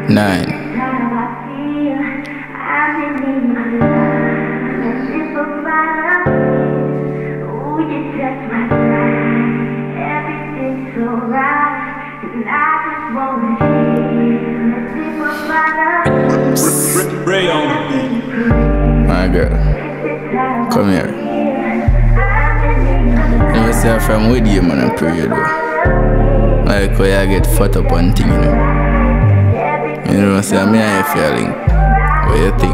9. My girl, come here. Let me say from with you, man, I pray you though. Like how you get fat up on thing, you know. You know, say me and you feeling. What you think?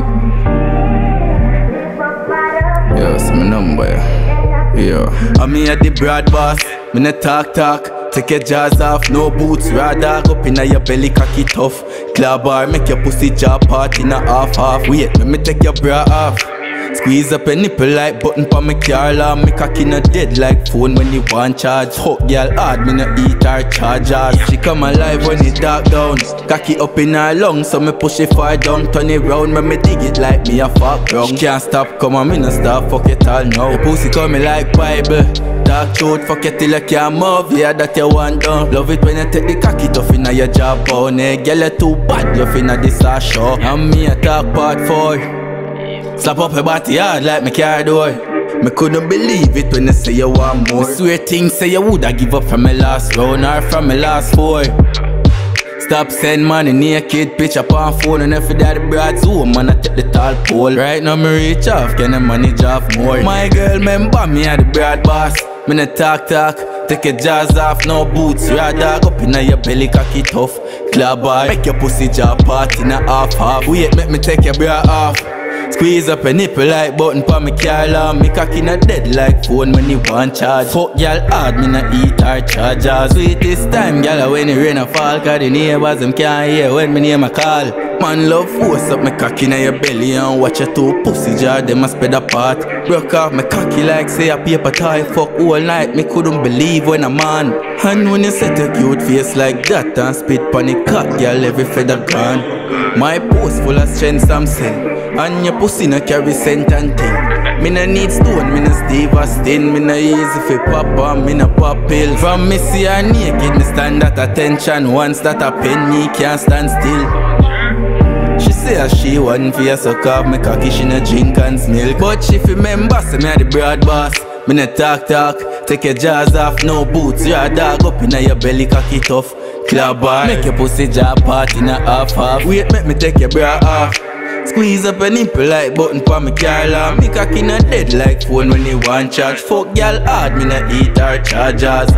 Yo, it's my number. Yo, I'm me at the broad boss. Me no talk. Take your jaws off, no boots, radar up inna your belly, cocky tough. Claw bar, make your pussy jaw part in a half. Wait, let me take your bra off. Squeeze up your nipple like button pa my car alarm. Me cocky no dead like phone when you want charge. Fuck girl hard, me no eat her chargers. She come alive when it dark down. Cocky up in her lungs, so me push it far down. Turn it round, me dig it like me a fuck wrong. She can't stop, come on, me no stop, fuck it all now. Your pussy coming like Bible. Dark throat, fuck it till you can't move, yeah, that you want done. Love it when you take the cocky tough inna your jaw bone. Hey, girl, you too bad, you finna this a show. And me a talk part 4. Slap up your body hard like me car door. Me couldn't believe it when you say you want more. Me swear things say you woulda give up from my last round or from my last 4. Stop send money naked picture on phone. And if you daddy broad zoom, man, I take the tall pole. Right now me reach off, can I manage off more. My girl remember me at the broad boss. Me no talk, take your jaws off, no boots. Raw dog up inna your belly, cocky tough. Claw bar, make your pussy jaw part in a half. Wait, make me take your bra off. Squeeze up your nipple like button pa me car alarm. Me cocky no dead like phone when you want charge. Fuck y'all hard, me no eat her chargers. Sweetest time, y'all when it rain a fall. Cause the neighbors them can't hear when me name a call. Man love force up my cocky in your belly and watch your two pussy jar, them a spread apart. Broke off my cocky like say a paper tie. Fuck all night, me couldn't believe when a man. And when you set a cute face like that and spit pon the cock, girl every feather gone. My post full of strength, some say. And your pussy no carry scent and thing. Me no need stone, me no Steve Austin. Me no easy fi pop on, me no pop pills. From me see her naked, me stand at attention. Once that a pen, me can't stand still. She say as she want for you suck off me cocky, she no drink and milk. But she remember, say me a the broad boss. Me no talk, take your jaws off, no boots. You're a dog up inna your belly, cocky tough. Claw bar, make your pussy jaw part in a half. Wait, make me take your bra off. Squeeze up your nipple like button pa me car alarm. Me cocky no dead like phone when you want charge. Fuck y'all hard, me no eat her chargers.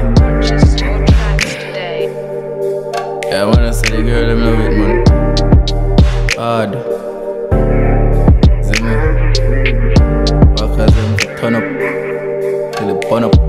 Yeah, I wanna say the girl them love it, man. Hard. See me? Because them turn up till they burn up.